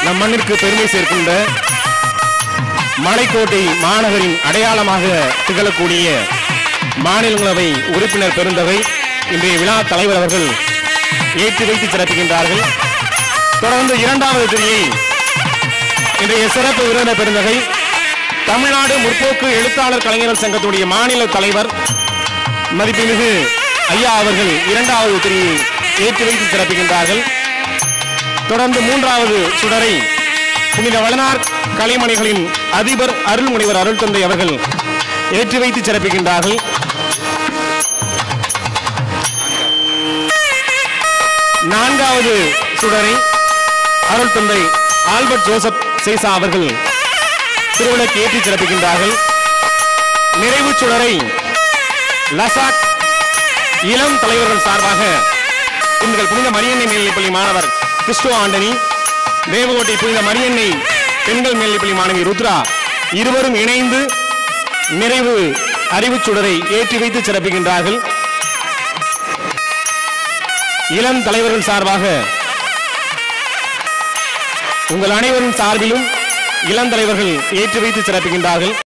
நம் மண்ணிற்கு பெருமை சேர்க்கின்ற மலைக்கோட்டை மாநகரின் அடையாளமாக திகழக்கூடிய மாநிலங்களவை உறுப்பினர் பெருந்தகை இன்றைய விழா தலைவர் அவர்கள் ஏற்றி வைத்து சிறப்பிக்கின்றார்கள். தொடர்ந்து இரண்டாவது திரியை இன்றைய சிறப்பு விருந்தினர் பெருந்தகை தமிழ்நாடு முற்போக்கு எழுத்தாளர் கலைஞர்கள் சங்கத்துடைய மாநில தலைவர் மதிப்புமிகு ஐயா அவர்கள் இரண்டாவது திரியை ஏற்றி வைத்து சிறப்பிக்கின்றார்கள். தொடர்ந்து மூன்றாவது சுடரை புனித வளனார் கலைமணிகளின் அதிபர் அருள்முனைவர் அருள் தந்தை அவர்கள் ஏற்றி வைத்து சிறப்பிக்கின்றார்கள். நான்காவது சுடரை அருள் தந்தை ஆல்பர்ட் ஜோசப் சேசா அவர்கள் திருவிழாக்கு ஏற்றி சிறப்பிக்கின்றார்கள். நிறைவு சுடரை லசாக் இளம் தலைவர்கள் சார்பாக எங்கள் புனித மரியன்னை மேல்நிலைப்பள்ளி மாணவர் கிறிஸ்டோ ஆண்டனி, தேவகோட்டை புனித மரியன்னை பெண்கள் மேல்நிலைப்பள்ளி மாணவி ருத்ரா இருவரும் இணைந்து நிறைவு அறிவுச் சுடரை ஏற்றி வைத்து சிறப்பிக்கின்றார்கள். இளம் தலைவர்கள் சார்பாக உங்கள் அனைவரும் சார்பிலும் இளம் தலைவர்கள் ஏற்றி வைத்து சிறப்பிக்கின்றார்கள்.